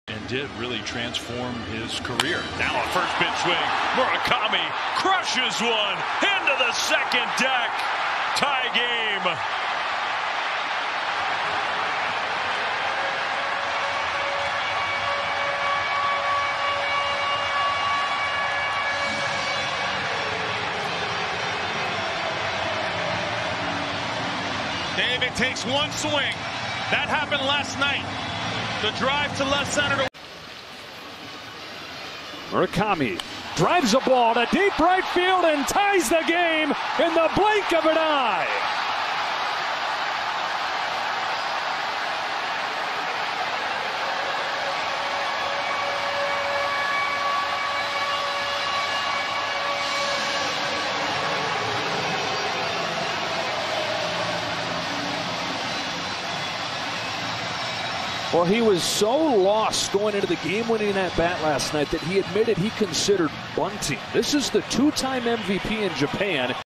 And did really transform his career. Now a first pitch swing. Murakami crushes one into the second deck. Tie game. David takes one swing. That happened last night. The drive to left center. Murakami drives a ball to deep right field and ties the game in the blink of an eye. Well, he was so lost going into the game-winning at-bat last night that he admitted he considered bunting. This is the two-time MVP in Japan.